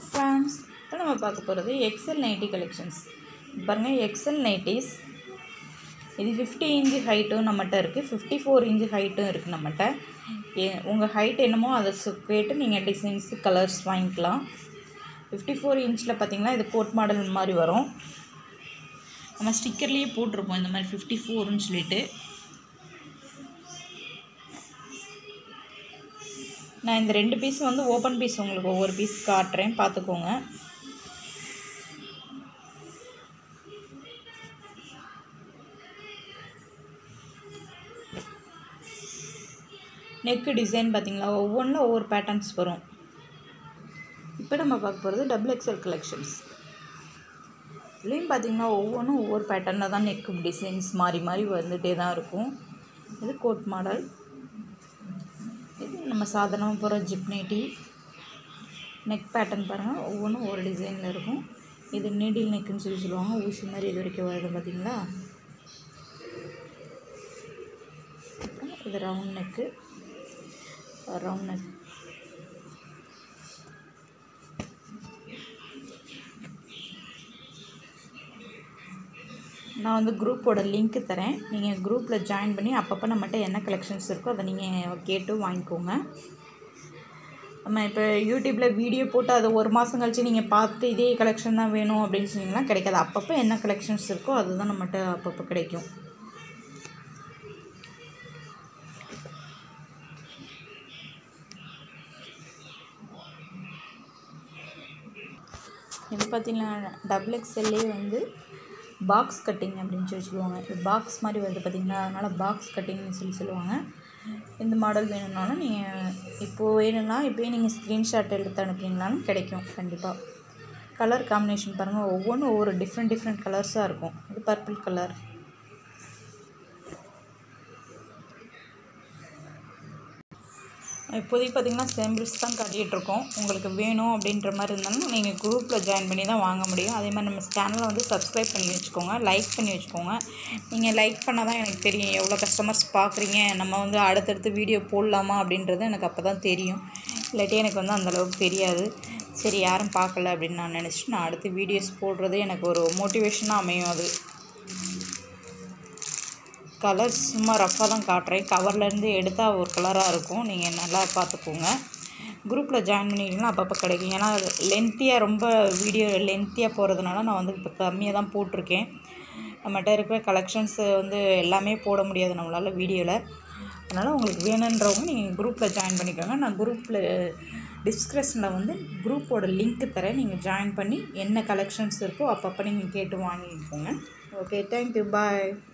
Friends இப்போ நம்ம பார்க்க போகிறது எக்ஸல் நைட்டி கலெக்ஷன்ஸ். பாருங்கள், எக்ஸல் நைட்டிஸ் இது 50 இன்ச் ஹைட்டும் நம்மகிட்ட இருக்குது, 54 இன்ச் ஹைட்டும் இருக்குது நம்மகிட்ட. உங்கள் ஹைட் என்னமோ அதை கேட்டு நீங்கள் டிசைன்ஸ் கலர்ஸ் வாங்கிக்கலாம். 54 இன்ச்சில் பார்த்திங்கன்னா இது கோட் மாடல் மாதிரி வரும். நம்ம ஸ்டிக்கர்லேயே போட்டிருப்போம் இந்த மாதிரி 54ன்னு சொல்லிட்டு. நான் இந்த 2 பீஸ் வந்து ஓப்பன் பீஸ் உங்களுக்கு ஒவ்வொரு பீஸ் காட்டுறேன், பார்த்துக்கோங்க. நெக்கு டிசைன் பார்த்திங்களா, ஒவ்வொன்றும் ஒவ்வொரு பேட்டர்ன்ஸ் வரும். இப்போ நம்ம பார்க்க போகிறது டபுள் எக்ஸல் கலெக்ஷன்ஸ். இதுலேயும் பார்த்திங்கன்னா ஒவ்வொன்றும் ஒவ்வொரு பேட்டர்னில் தான் நெக்கு டிசைன்ஸ் மாறி மாறி வந்துகிட்டே தான் இருக்கும். இது கோட் மாடல், இது நம்ம சாதாரணமாக போகிற ஜிப் நைட்டி. நெக் பேட்டர்ன் பாருங்கள், ஒவ்வொன்றும் ஒவ்வொரு டிசைனில் இருக்கும். இது நீடில் நெக்குன்னு சொல்லுவாங்க, ஊசி மாதிரி இது வரைக்கும் வருது பார்த்திங்களா. அப்புறம் இது ரவுண்ட் நெக்கு, ரவுண்ட் நெக். நான் வந்து குரூப்போட லிங்க்கு தரேன், நீங்கள் குரூப்பில் ஜாயின் பண்ணி அப்பப்போ நம்மகிட்ட என்ன கலெக்ஷன்ஸ் இருக்கோ அதை நீங்கள் கேட்டு வாங்கிக்கோங்க. நம்ம இப்போ யூடியூப்பில் வீடியோ போட்டு அதை ஒரு மாதம் கழித்து நீங்கள் பார்த்து இதே கலெக்ஷன் தான் வேணும் அப்படின்னு சொன்னீங்கன்னா கிடைக்காது. அப்பப்போ என்ன கலெக்ஷன்ஸ் இருக்கோ அதுதான் நம்மகிட்ட அப்பப்போ கிடைக்கும். இது பார்த்திங்கன்னா டபுள் எக்ஸ்எல்லே வந்து பாக்ஸ் கட்டிங் அப்படின்னு சொல்லி சொல்லுவாங்க. இது பாக்ஸ் மாதிரி வருது பார்த்திங்களா, அதனால் பாக்ஸ் கட்டிங்னு சொல்லுவாங்க. இந்த மாடல் வேணும்னாலும் நீங்கள் இப்போது வேணும்னா இப்போயே நீங்கள் ஸ்க்ரீன்ஷாட் எடுத்து அனுப்புனீங்கனாலும் கிடைக்கும் கண்டிப்பாக. கலர் காம்பினேஷன் பாருங்கள், ஒவ்வொன்றும் ஒவ்வொரு டிஃப்ரெண்ட் கலர்ஸாக இருக்கும். இது பர்பிள் கலர், இப்போதைக்கு பார்த்திங்கன்னா சாம்பிள்ஸ் தான் காட்டிகிட்ருக்கோம். உங்களுக்கு வேணும் அப்படின்ற மாதிரி இருந்தாலும் நீங்கள் குரூப்பில் ஜாயின் பண்ணி தான் வாங்க முடியும். அதே மாதிரி நம்ம சேனலை வந்து சப்ஸ்கிரைப் பண்ணி வச்சுக்கோங்க, லைக் பண்ணி வச்சுக்கோங்க. நீங்கள் லைக் பண்ணால் தான் எனக்கு தெரியும் எவ்வளோ கஸ்டமர்ஸ் பார்க்குறீங்க, நம்ம வந்து அடுத்தடுத்து வீடியோ போடலாமா அப்படின்றது எனக்கு அப்போ தான் தெரியும். இல்லாட்டி எனக்கு வந்து அந்தளவுக்கு தெரியாது. சரி, யாரும் பார்க்கல அப்படின்னு நான் நினச்சிட்டு நான் அடுத்து வீடியோஸ் போடுறது எனக்கு ஒரு மோட்டிவேஷனாக அமையும். அது கலர்ஸ் சும்மா ரஃபாக தான் காட்டுறேன், கவர்லேருந்து எடுத்தால் ஒரு கலராக இருக்கும். நீங்கள் நல்லா பார்த்துக்கோங்க. குரூப்பில் ஜாயின் பண்ணிக்கிட்டீங்கன்னா அப்பப்போ கிடைக்கும். ஏன்னா லென்த்தியாக ரொம்ப வீடியோ லென்த்தியாக போகிறதுனால நான் வந்து இப்போ கம்மியாக தான் போட்டிருக்கேன். நம்மகிட்ட இருக்கிற கலெக்ஷன்ஸு வந்து எல்லாமே போட முடியாது நம்மளால் வீடியோவில். அதனால் உங்களுக்கு வேணுன்றவங்க நீங்கள் குரூப்பில் ஜாயின் பண்ணிக்கோங்க. நான் குரூப்பில் டிஸ்கிரிப்ஷனில் வந்து குரூப்போட லிங்க்கு தரேன், நீங்கள் ஜாயின் பண்ணி என்ன கலெக்ஷன்ஸ் இருக்கோ அப்பப்போ நீங்கள் கேட்டு வாங்கிக்கோங்க. ஓகே, தேங்க்யூ, பாய்.